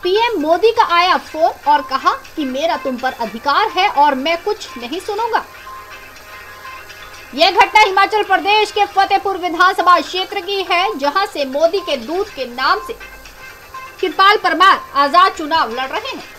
PM Modi का आया phone और कहा कि मेरा तुम पर अधिकार है और मैं कुछ नहीं सुनूंगा। यह घटना हिमाचल प्रदेश के फतेहपुर विधानसभा क्षेत्र की है, जहां से मोदी के दूत के नाम से कृपाल परमार आजाद चुनाव लड़ रहे हैं।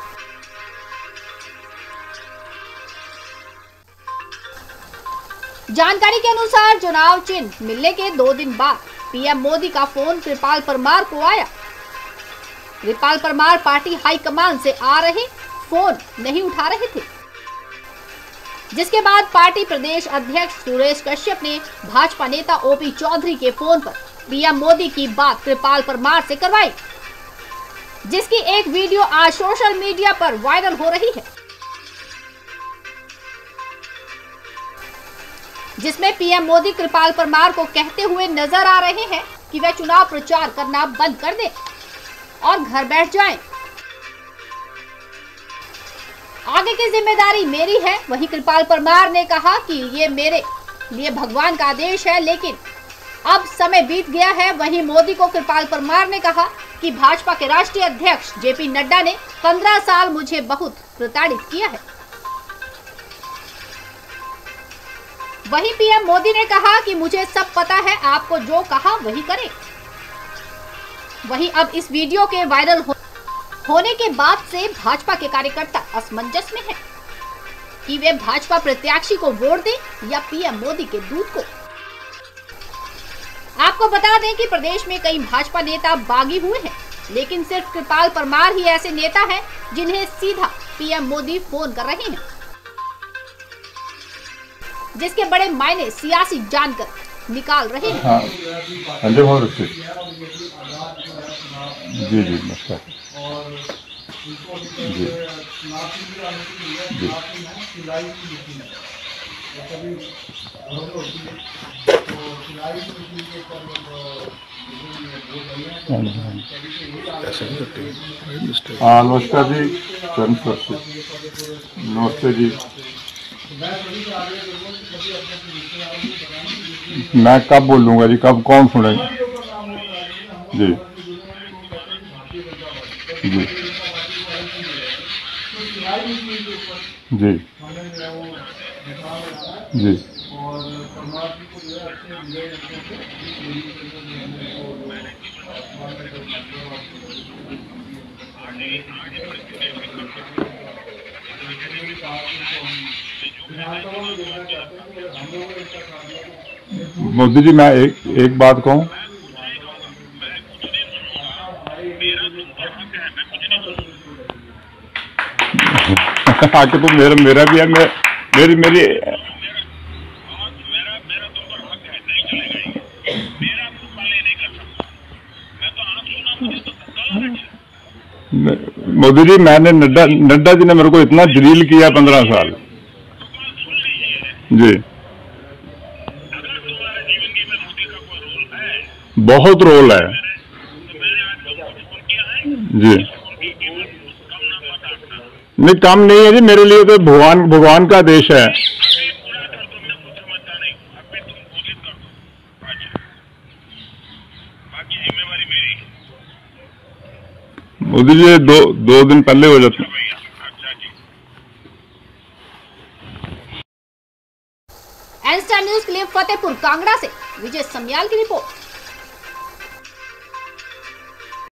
जानकारी के अनुसार चुनाव चिन्ह मिलने के 2 दिन बाद पीएम मोदी का फोन कृपाल परमार को आया। कृपाल परमार पार्टी हाईकमान से आ रहे फोन नहीं उठा रहे थे, जिसके बाद पार्टी प्रदेश अध्यक्ष सुरेश कश्यप ने भाजपा नेता ओपी चौधरी के फोन पर पीएम मोदी की बात कृपाल परमार से करवाई, जिसकी एक वीडियो आज सोशल मीडिया पर वायरल हो रही है, जिसमें पीएम मोदी कृपाल परमार को कहते हुए नजर आ रहे हैं कि वे चुनाव प्रचार करना बंद कर दें और घर बैठ जाएं। आगे की जिम्मेदारी मेरी है। वहीं कृपाल परमार ने कहा कि ये मेरे लिए भगवान का आदेश है, लेकिन अब समय बीत गया है। वहीं मोदी को कृपाल परमार ने कहा कि भाजपा के राष्ट्रीय अध्यक्ष जेपी नड्डा ने 15 साल मुझे बहुत प्रताड़ित किया है। वहीं पीएम मोदी ने कहा कि मुझे सब पता है, आपको जो कहा वही करें। वहीं अब इस वीडियो के वायरल होने के बाद से भाजपा के कार्यकर्ता असमंजस में हैं कि वे भाजपा प्रत्याशी को वोट दें या पीएम मोदी के दूत को। आपको बता दें कि प्रदेश में कई भाजपा नेता बागी हुए हैं, लेकिन सिर्फ कृपाल परमार ही ऐसे नेता हैं जिन्हें सीधा पीएम मोदी फोन कर रहे हैं, जिसके बड़े मायने सियासी जानकर निकाल रहे हैं। जी नमस्कार जी हाँ नमस्कार जी, नमस्ते जी। मैं कब बोलूँगा जी, कब कौन सुनेगा जी जी जी जी मोदी जी, मैं एक बात कहूँ, आके तो मेरा भी है, मेरी मोदी जी, मैंने नड्डा जी ने मेरे को इतना जलील किया 15 साल जी। बहुत रोल है जी। नहीं, कम नहीं है जी, मेरे लिए तो भगवान का आदेश है। मोदी जी, दो दिन पहले हो जाते। एन स्टार न्यूज के लिए फतेहपुर कांगड़ा से विजय समयाल की रिपोर्ट।